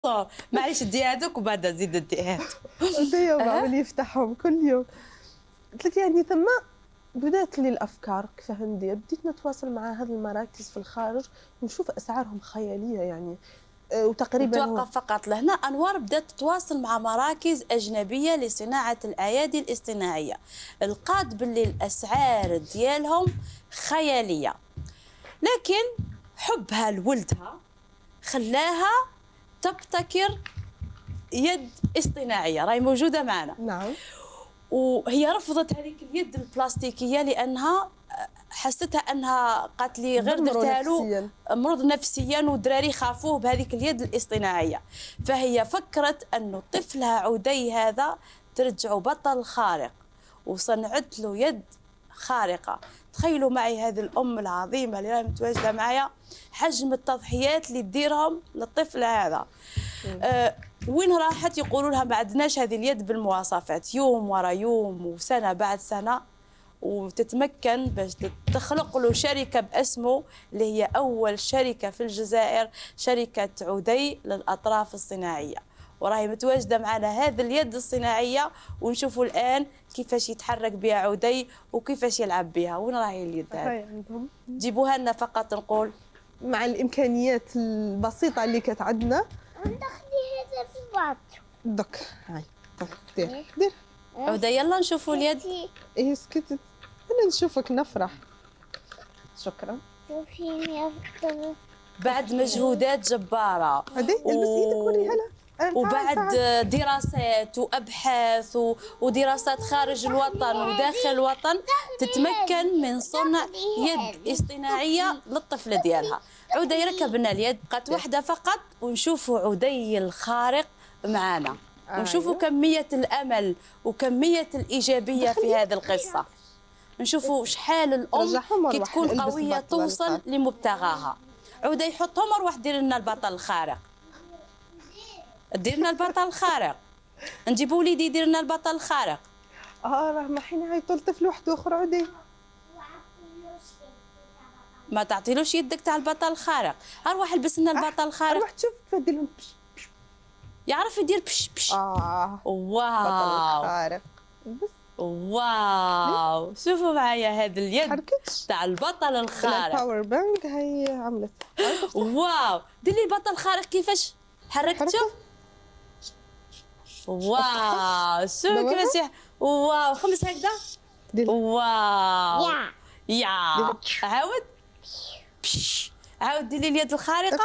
معليش دي هذوك وبعد زيد دي هذوك. كل يوم عمال يفتحهم كل يوم. قلت لك يعني ثم بدات لي الافكار كيفاه ندير، بديت نتواصل مع هذه المراكز في الخارج ونشوف اسعارهم خياليه يعني. وتقريبا توقف فقط لهنا. انوار بدات تتواصل مع مراكز اجنبيه لصناعه الايادي الاصطناعيه، لقات باللي الاسعار ديالهم خياليه، لكن حبها لولدها خلاها تبتكر يد اصطناعيه راهي موجوده معنا. نعم. وهي رفضت هذيك اليد البلاستيكيه لانها حستها انها قالت لي غير درتها له مرض نفسيا والدراري خافوه بهذيك اليد الاصطناعيه. فهي فكرت انه طفلها عدي هذا ترجعه بطل خارق، وصنعت له يد خارقه. تخيلوا معي هذه الام العظيمه اللي راهي متواجده معايا حجم التضحيات اللي تديرهم للطفل هذا. وين راحت يقولوا لها ما عندناش هذه اليد بالمواصفات، يوم ورا يوم وسنه بعد سنه، وتتمكن باش تخلق له شركه باسمه اللي هي اول شركه في الجزائر، شركه عدي للاطراف الصناعيه. وراهي متواجده معنا هذه اليد الصناعيه، ونشوفوا الان كيفاش يتحرك بها عدي وكيفاش يلعب بها. وين راهي اليد هذه؟ جيبوها لنا فقط نقول مع الامكانيات البسيطه اللي كانت عندنا. ندخلي هذا في الباط دوك هاي دير عودة. يلا نشوفوا اليد. ايه سكتت انا نشوفك نفرح. شكرا. شوفيني افضل بعد مجهودات جباره هذه البس ايدك وريها لها. وبعد دراسات وابحاث ودراسات خارج الوطن وداخل الوطن تتمكن من صنع يد اصطناعيه للطفل ديالها. عودة يركب لنا اليد، بقات واحده فقط ونشوفوا عدي الخارق معانا، ونشوفوا كميه الامل وكميه الايجابيه في هذه القصه. نشوفوا شحال الام كي تكون قويه توصل لمبتغاها. عودة يحطهم وروح دير لنا البطل الخارق. دير لنا البطل الخارق. نجيبوا وليدي يدير لنا البطل الخارق. راه ما حين يعيطوا لطفل واحد اخر عودي. ما تعطيلوش يدك تاع البطل الخارق. اروح البس لنا البطل الخارق. روح تشوف دير لهم يعرف يدير بش بش. واو بطل الخارق. واو شوفوا معايا هذه اليد تاع البطل الخارق. الباور بانك هي عملت. واو دير لي البطل الخارق كيفاش حركته. واو شوف كيفاش. واو خمس هكذا. واو يا عاود عاود دير لي اليد الخارقه.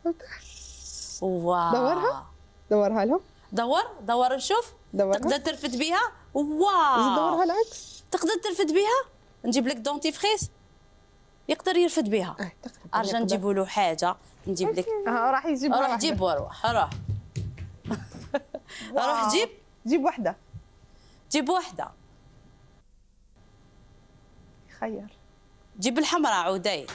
واو دورها لهم. دور نشوف. تقدر ترفد بها. واو دورها العكس. تقدر ترفد بها. نجيب لك دونتيفريس يقدر يرفد بها. ارجع نجيبوا له حاجه. نجيب لك. راح يجيب. روح جيب وروح. روح روح جيب وحده. جيب وحده. خير. جيب الحمراء عودي.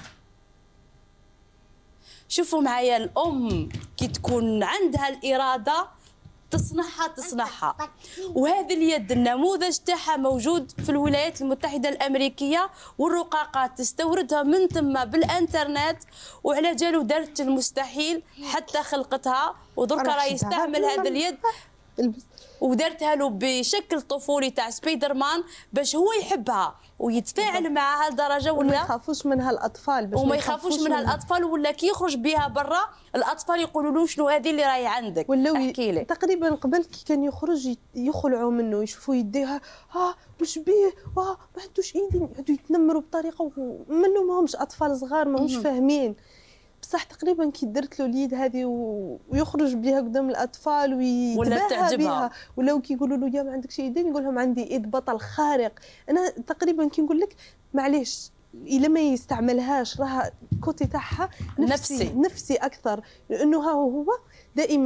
شوفوا معايا الام كي تكون عندها الاراده تصنعها. وهذه اليد النموذج تاعها موجود في الولايات المتحده الامريكيه، والرقاقات تستوردها من ثم بالانترنت، وعلى جالو دارت المستحيل حتى خلقتها، ودركا راه يستعمل هذه اليد ودارتها له بشكل طفولي تاع سبايدر مان باش هو يحبها ويتفاعل معها لدرجه ولا وما يخافوش منها الاطفال. باش وما يخافوش منها الاطفال، ولا كي يخرج بها برا الاطفال يقولوا له شنو هذه اللي راهي عندك. احكي لي. تقريبا قبل كي كان يخرج يخلعوا منه يشوفوا يديها واش بيه ما عندوش ايدين، يقعدوا يتنمروا بطريقه منهم ماهمش اطفال صغار ماهمش فاهمين. بصح تقريبا كي درت له اليد هذه ويخرج بها قدام الاطفال ويتباهى بها، ولاو كيقولوا له يا ما عندكش يدين يقول لهم عندي ايد بطل خارق. انا تقريبا كي نقول لك معليش الا ما يستعملهاش راها كوتي تاعها نفسي اكثر، لانه ها هو دائما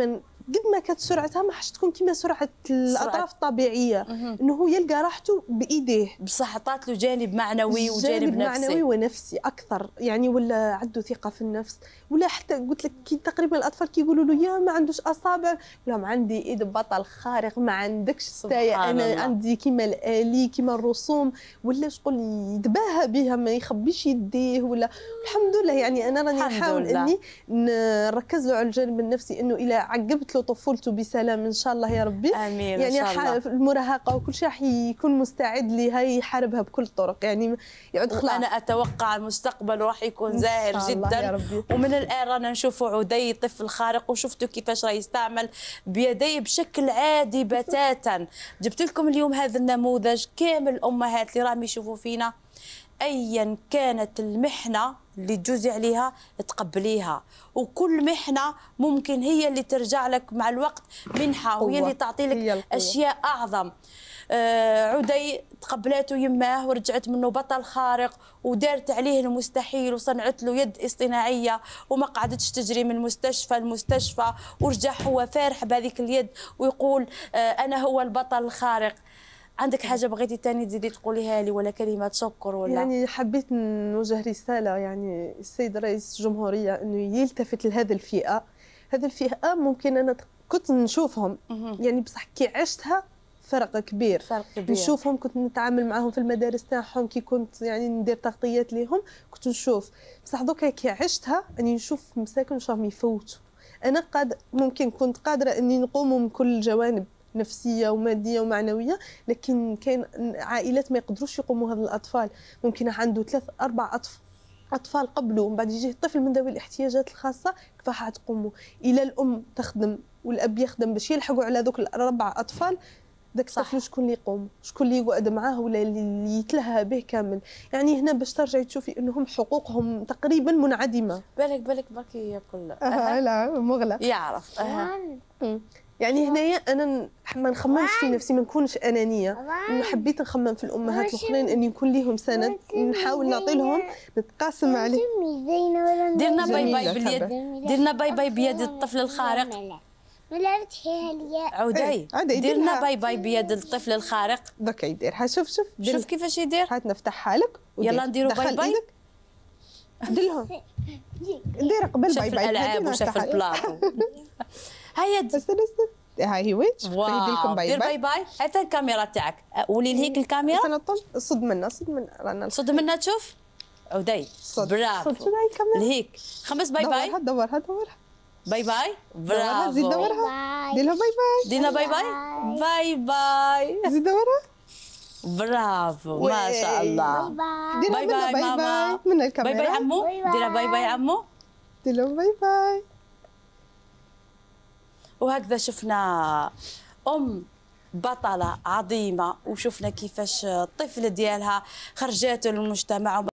قد ما كانت سرعتها ما حش تكون كما سرعه الاطراف الطبيعيه، انه هو يلقى راحته بايديه. بصح عطات له جانب معنوي وجانب نفسي. معنوي ونفسي اكثر، يعني ولا عنده ثقه في النفس، ولا حتى قلت لك كي تقريبا الاطفال كيقولوا له يا ما عندوش اصابع، ولا ما عندي ايد بطل خارق، ما عندكش ستايا، انا عندي كيما الالي كيما الرسوم، ولا شغل يتباهى بها ما يخبيش يديه. ولا الحمد لله يعني انا راني نحاول اني نركز له على الجانب النفسي، انه الى عقبت له طفولته بسلام ان شاء الله يا ربي. امين يعني إن شاء الله. المراهقه وكل شيء راح يكون مستعد لها يحاربها بكل الطرق، يعني يعود خلاص. انا اتوقع المستقبل راح يكون زاهر جدا يا ربي. ومن الان رانا نشوفوا عدي طفل خارق، وشفتوا كيفاش راه يستعمل بيديه بشكل عادي بتاتا. جبت لكم اليوم هذا النموذج كامل الامهات اللي راهم يشوفوا فينا، ايا كانت المحنه اللي تجوزي عليها تقبليها، وكل محنه ممكن هي اللي ترجع لك مع الوقت منحه، وهي اللي تعطي لك اشياء اعظم. عدي تقبلاته يماه ورجعت منه بطل خارق، ودارت عليه المستحيل وصنعت له يد اصطناعيه، وما قعدتش تجري من مستشفى لمستشفى، ورجع هو فارح بهذيك اليد ويقول انا هو البطل الخارق. عندك حاجه بغيتي تاني تزيدي تقوليها لي، ولا كلمه شكر ولا؟ يعني حبيت نوجه رساله، يعني السيد رئيس الجمهوريه انه يلتفت لهذه الفئه. هذه الفئه ممكن انا كنت نشوفهم يعني بصح كي عشتها فرق كبير. نشوفهم، كنت نتعامل معهم في المدارس تاعهم، كي كنت يعني ندير تغطيات ليهم كنت نشوف. بصح دوكا كي عشتها اني نشوف مساكن راهم يفوتوا. انا ممكن كنت قادره اني نقوم من كل الجوانب، نفسيه وماديه ومعنويه، لكن كاين عائلات ما يقدروش يقوموا هذا الاطفال. ممكن عنده 3 4 اطفال قبله، ومن بعد يجي الطفل من ذوي الاحتياجات الخاصه، كيفاش تقوموا؟ الى الام تخدم والاب يخدم باش يلحقوا على ذوك ال4 اطفال، ذاك الطفل شكون اللي يقوم؟ شكون اللي يقعد معاه ولا اللي يتلهى به كامل؟ يعني هنا باش ترجعي تشوفي انهم حقوقهم تقريبا منعدمه. بالك بركي ياكل. لا مغلى يعرف. يعني هنايا انا ما نخممش في نفسي، ما نكونش انانيه. حبيت نخمم في الامهات الاخرين اني يكون لهم سند، نحاول نعطي لهم، نتقاسم عليه. ديرنا باي باي باليد، ديرنا باي باي بيد الطفل الخارق. عودي ديرنا باي باي بيد الطفل الخارق. دوكا يديرها. شوف كيفاش يدير. هات نفتحها لك. يلا نديروا باي باي. ديرهم دير قبل باي باي. شاف الالعاب وشاف البلاطو. هيا هاي هي ويتش. واو دير باي باي. هات الكاميرا تاعك، قولي لهيك الكاميرا. صد منها رانا صد منها. تشوف عودي برافو لهيك. 5 باي باي. دورها باي باي. برافو. زيد دورها. ديرها باي باي. ديرنا باي باي. باي باي. زيد دورها. برافو ما شاء الله. باي باي ماما. من الكاميرا. باي باي عمو. ديرها باي باي عمو. دير لهم باي باي. وهكذا شفنا بطلة عظيمة، وشفنا كيفاش الطفل ديالها خرجته للمجتمع.